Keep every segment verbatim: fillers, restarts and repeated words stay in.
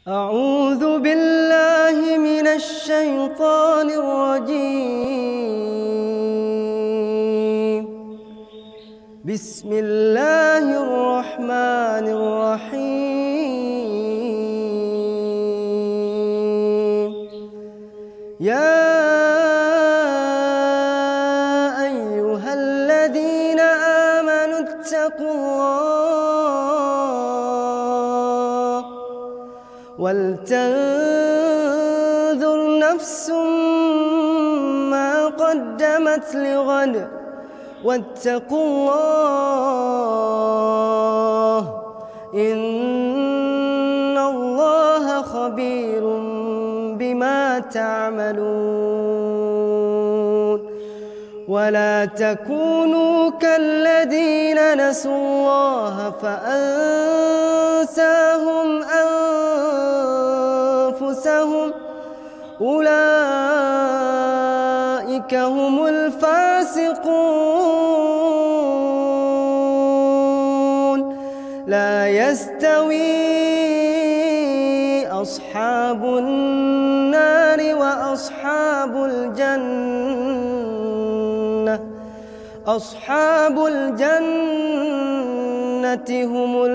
أعوذ بالله من الشيطان الرجيم. بسم الله الرحمن الرحيم. يا أيها الذين آمنوا اتقوا الله ولتنظر نفس ما قدمت لغد واتقوا الله إن الله خبير بما تعملون. ولا تكونوا كالذين نسوا الله فأنساهم أنفسهم أولئك هم الفاسقون. لا يستوي أصحاب النار وأصحاب الجنة أصحاب الجنة هم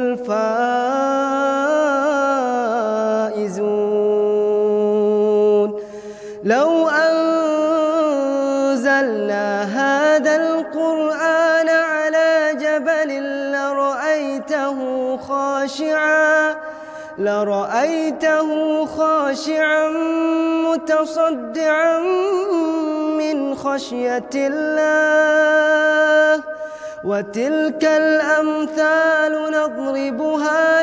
الفائزون. لو أنزلنا هذا القرآن على جبل لرأيته خاشعا لرأيته خاشعا متصدعا من خشية الله. وتلك الأمثال نضربها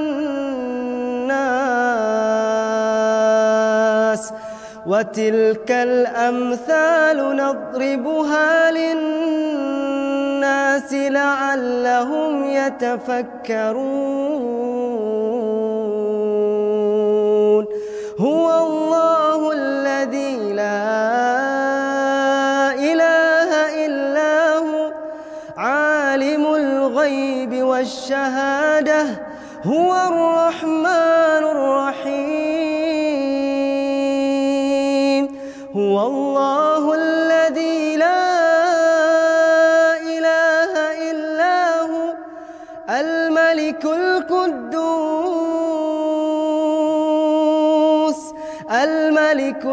للناس وتلك الأمثال نضربها للناس لعلهم يتفكرون. هو الله الذي لا إله إلا هو عالم الغيب والشهادة هو الرحمن الرحيم. هو الله الذي لا إله إلا هو الملك القدوس الملك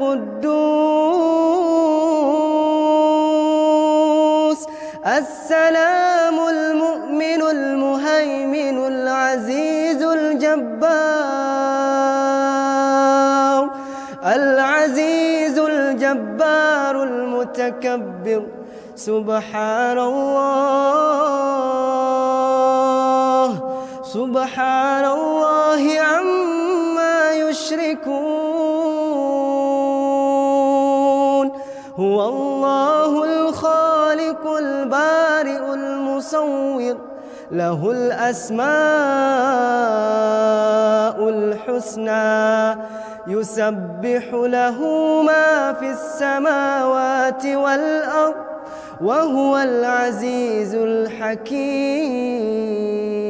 القدوس السلام المؤمن المهيمن العزيز الجبار العزيز الجبار المتكبر. سبحان الله سبحان الله عما يشركون. هو الله الخالق البارئ المصور له الأسماء الحسنى يسبح له ما في السماوات والأرض وهو العزيز الحكيم.